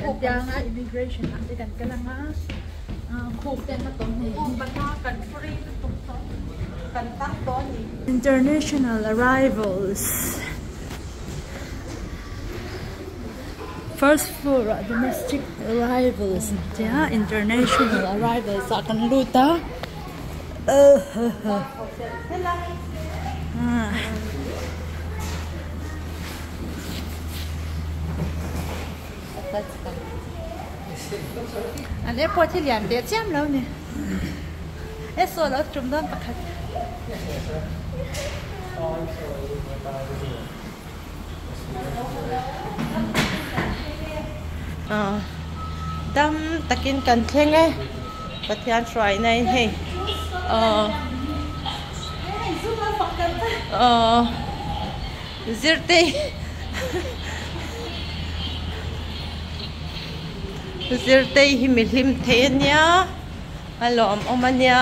เดียวนะ immigration นะที่กันกำลังนะคูปเป็นมาตรงนี้มันมากันฟรีตรงกันตั้งโต๊ะนี้ international arrivals first floor domestic arrivals จ้า international arrivals กันรู้ตาอันนี้พอที่เหลี่ยมเดียดจ้ำแล้วเนี่ยส่วนเราจุ่มด้านประคัดดำตะกินกันเท่งไงปฏิญาณสวยในให้zirte zirte himilim thenya alom omania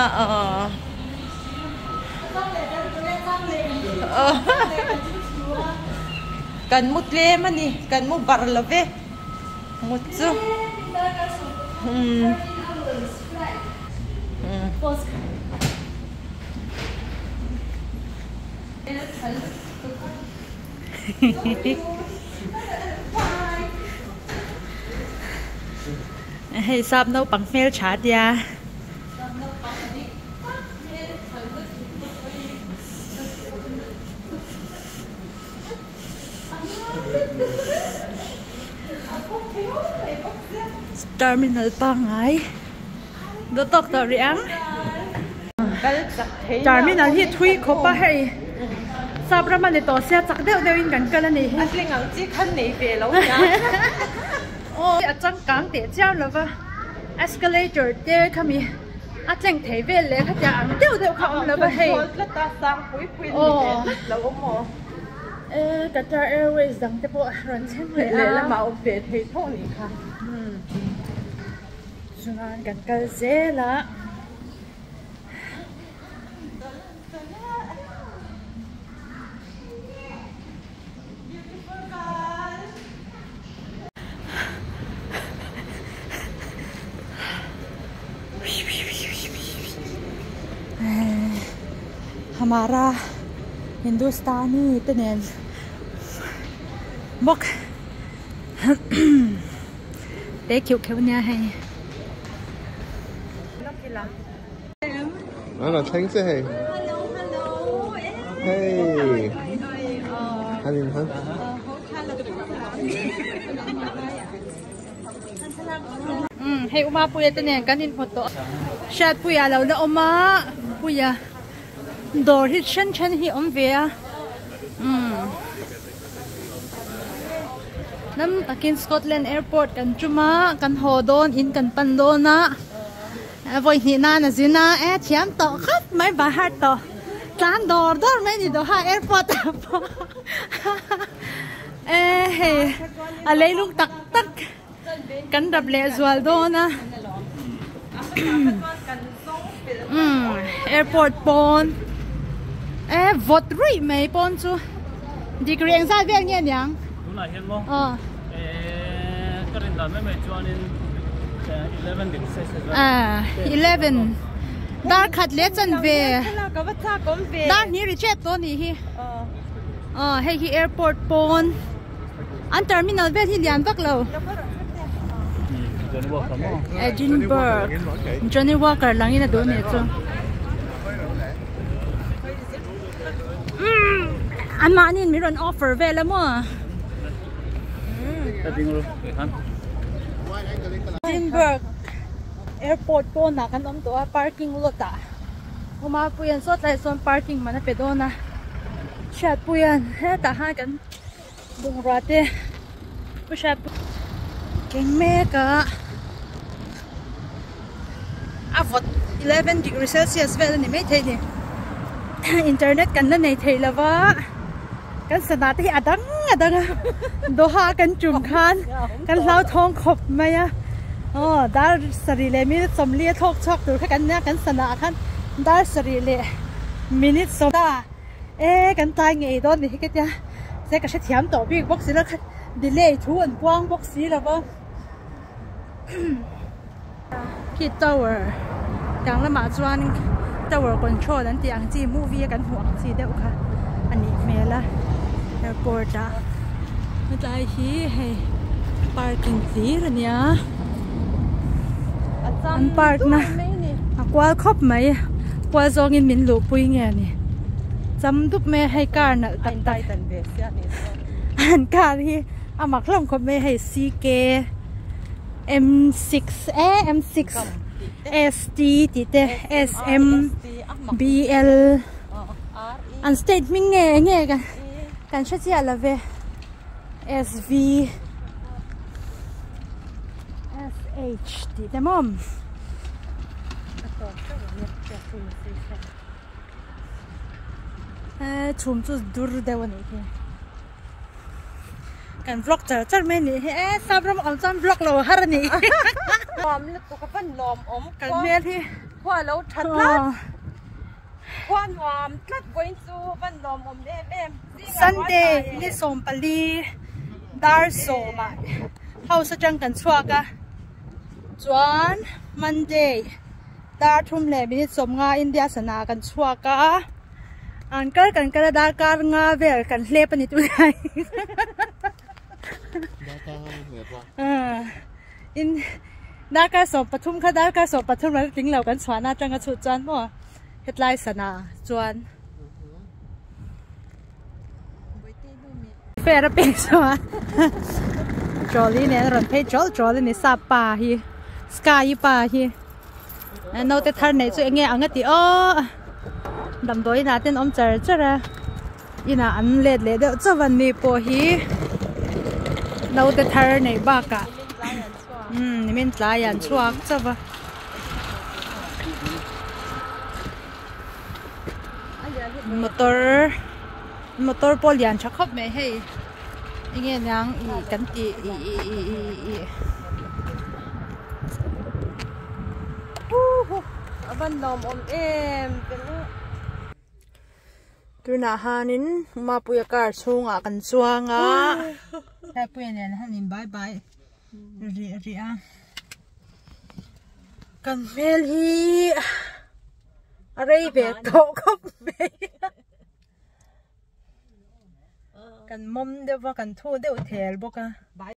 kan mutle mani kan mu barlave mutsu hay sắp nấu bằng phèo chả dia terminal bang ai đốt tóc tàu riêng terminal hi thui khó ba hay sắp ra mà để tàu xe chắc đeo đeo in gần cái này anh linh ngọc chỉ khăn này về lâu nhá ở trong cảng để treo là vợ escalator để kami chẳng thấy về lẽ khách hàng đeo đeo không là vợ hay Qatar Airways rằng cái bộ rắn xem vậy là mạo về thấy thôi nhỉค่ะSunanกันก็เจ๊ละहमारा हिंदुस्तानी इतने बक để kiểu kiểu nhà hay đó là Thanh sẽ hay hey anh nhìn hơn hay uma puya tene kanin photo shat puya lo na uma puya door hit chen chen hi om ve nam takin Scotland Airport kan chuma kan hodon in kan pandona voi hi na na zina thiam to khat mai bahar to tlan door door mai ni do ha airport hey alei lung tak tak kan dab le zwal do na airport pon vot rui mai pon chu degree ang sa vel nge nyang là hiện mo cái này là mấy chuan in 11 degree 11 dar khat le chan ve dar ni richet to ni hi hey hi airport pon an terminal ve hi lian vak lo Edinburgh Johnny Walker lang ina do ne chu an ma nin mi ron offer ve la mo Edinburgh Airport po na kan om to parking lot ta uma po yan so tlai son parking man pe do na chat po yan he ta ha kan dung rate po chat king meka avot 11 degrees Celsius vel ni mai thei ni internet kan na nei thei lawa kan sana ti adang doha kan chum khan kan lau thong khop maya dar sarile minute somlia thok chok tur kan na kan sana khan dar sarile minute somda kan tai ngei don ni ke tia se ka thiam to bi box la delay thu an puang box si la ba ที่ tower ดังละมาจวน tower control นั้นที่อังจี movie กันห่วงสิเดี๋ยวค่ะอันนี้เมล่ะ airport จ้ะไม่ใจชี้ให้ parking สีละเนี่ยอัน park นะกว่าครบไหมกว่าซองอินมินหลูปุยเงี้ยนี่จำทุกแม่ให้การน่ะตันเบสอันการที่อามักล่องคบแม่ให้ CK M6 M6 SD ติดSM BL อันสเตทมิ่งเงี้ยกันชัดเจนละเว SV SH ติดแต่มอมชุมจุดดูร์เดวันนี้กันบล็อกจะไม่หนีซาบรมอมจำบล็อกเราฮาร์นี่ลอมแล้วตัวก็เป็นลอมอมกันเมียที่ว่าเราชัดลัดว่าลอมชัดไว้สู้เป็นลอมอมเอ็มซันเดย์นี่ส่งไปลีดาร์โซมาเขาจะจังกันชัวกะจวนมันเดย์ดาร์ทุ่มเล่บินสมงาอินเดียสนากันชัวกะอันกันกันกระดาษการงาเวลกันเล่ปนิตุไงอินดาการสอบปทุมค่ะดาการสอบปทุมแล้วจริงเรากันสวานาจังกันสุดจันมั่วเฮ็ดไล่สนาจวนเฟรเป็นสวาจอลี่เนี่ยรันเพจจอลี่เนี่ยซาป่าฮีสกายป่าฮีนอกจากทางไหนช่วยเงี้ยอังกฤษอ๋อดำโดยน่าเต้นอมเจอเจอละอีน่าอันเล็ดเดี๋ยวจะวันนี้พอฮีเราจะทำในบ้ากะนี่มันหลายอย่างชัวร์จ้ะปะมอเตอร์พอลยันชักขบไม่ให้ยังไงยังอีกันตีบันดอมอมเอ็มเป็นดูหน้าฮานินมาปุยการช่วงกันช่วงแต่ปุยเนี่ยฮานินบายบายเรียกันเมลีอะไรเบ็ดโตกับเมกันมุมเดี๋ยวว่ากันทูเดี๋ยวเทลบอกกัน